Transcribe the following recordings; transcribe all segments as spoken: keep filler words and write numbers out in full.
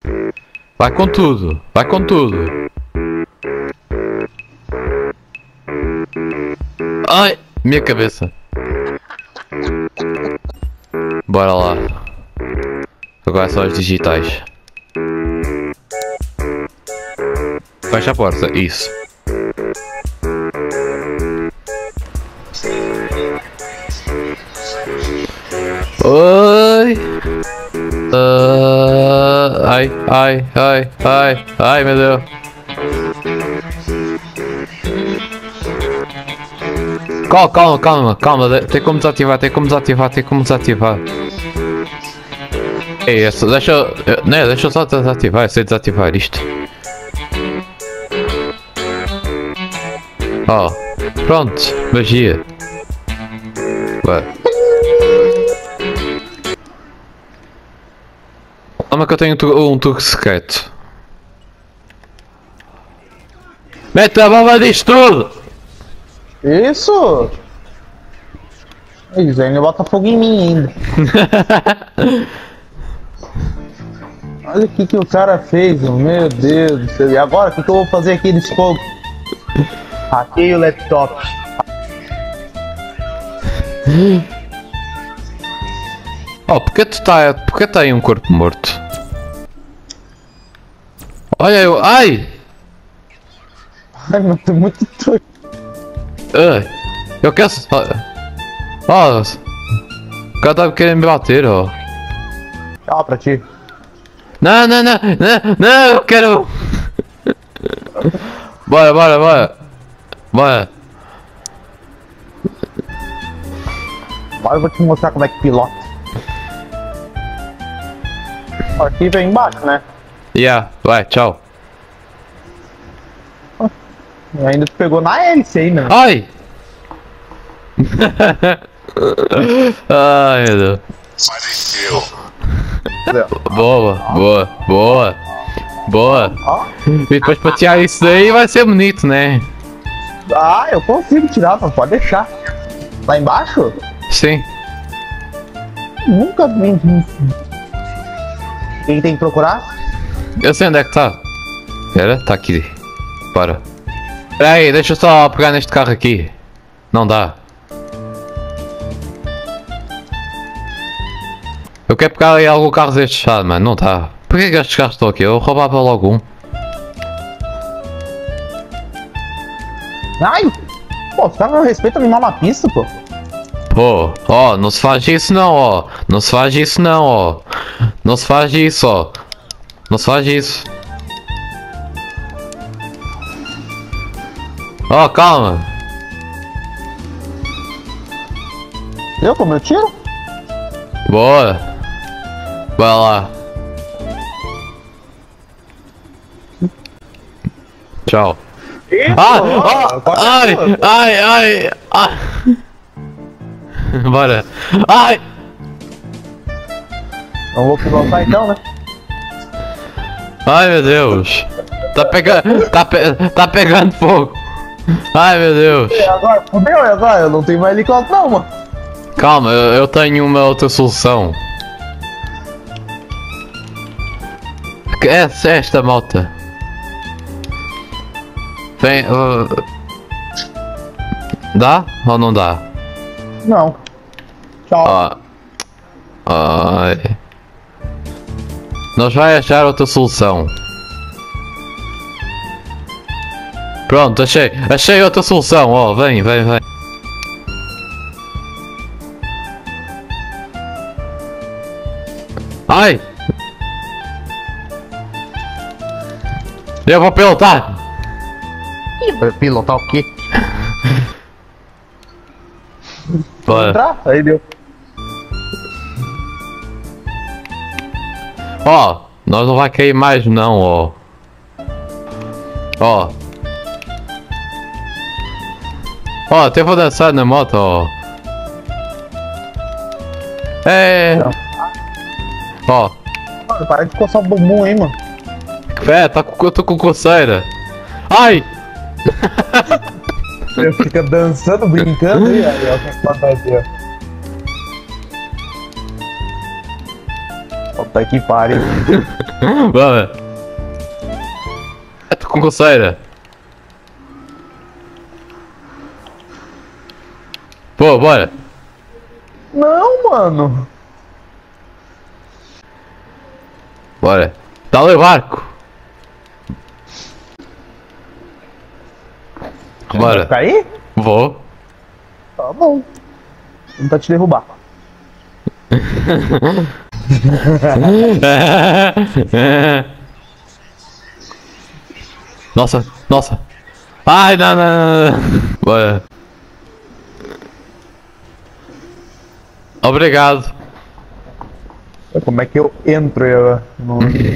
Vai com tudo, vai com tudo. Ai, minha cabeça. Bora lá. Agora são as digitais. Fecha a porta, isso. Oi. Uh, ai, ai, ai, ai, ai, meu Deus. Calma, calma, calma, calma, tem como desativar, tem como desativar, tem como desativar. Ei, essa, deixa eu, né, deixa eu só desativar, eu sei desativar isto. Ó, oh, pronto, magia. Vai. Calma que eu tenho um truque secreto. Mete a bomba disto tudo! Isso! Eles ainda bota fogo em mim ainda. Olha o que que o cara fez, meu Deus do céu. E agora, o que que eu vou fazer aqui nesse fogo? Hackei o laptop. Oh, porque tu tá, porque tá aí um corpo morto? Olha eu, ai! Ai, mano, tô muito doido. Ai, eu quero... Ó, oh, o cara tá querendo me bater, ó. Tchau pra ti. Não, não, não, não, não, eu quero... Bora, bora, bora. Bora. Agora eu vou te mostrar como é que pilota. O arquivo é embaixo, né? Yeah, vai, tchau. E ainda te pegou na hélice aí, né? Ai! Ai, meu Deus. Boa, boa, boa. Boa. Ó. E depois pra tirar isso daí vai ser bonito, né? Ah, eu consigo tirar, mas pode deixar. Lá embaixo? Sim. Nunca vi. Quem tem que procurar? Eu sei onde é que tá. Pera, tá aqui. Bora. Pera aí, deixa eu só pegar neste carro aqui. Não dá. Eu quero pegar aí algum carro destes, sabe, mano? Não dá. Por que que estes carros estão aqui? Eu roubava logo um. Ai! Pô, os caras não respeitam animal na pista, pô. Pô, ó, não se faz isso não, ó. Não se faz isso não, ó. Não se faz isso, ó. Não se faz isso. Ó, calma. Deu como eu tiro? Boa. Vai lá. Tchau. Isso, Ah, ó, ah, ai, ai, ai, ai. Bora. Ai. Não vou pilotar então, né? Ai, meu Deus. Tá pegando, tá, pe tá pegando fogo. Ai, meu Deus. E agora, fudeu, e agora? Eu não tenho mais helicóptero não, mano. Calma, eu, eu tenho uma outra solução. Essa é esta malta. Vem, uh... dá ou não dá? Não. Tchau. Ah. Ai. Nós vai achar outra solução. Pronto, achei, achei outra solução, ó, oh, vem, vem, vem. Ai! Eu vou pilotar! Vai pilotar o quê? Bora. Entrar? Aí deu. Ó, nós não vai cair mais não, ó. Ó. Ó, até vou dançar na moto, ó. É. Ó. Mano, para de coçar o bumbum aí, mano. É, tá com, eu tô com coceira. Ai! Você fica dançando, brincando e aí, ó, que fantasia. Puta que pariu. Vamos. É tu com coceira. Pô, bora. Não, mano. Bora. Tá ali o barco. Bora. Vai cair? Vou. Tá bom. Vou tentar te derrubar. Nossa, nossa. Ai, não, não, não, não. Bora. Obrigado. Como é que eu entro eu, no...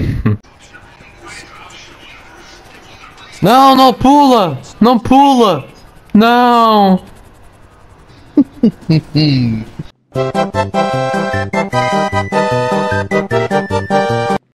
Não, não pula! Não pula! Não!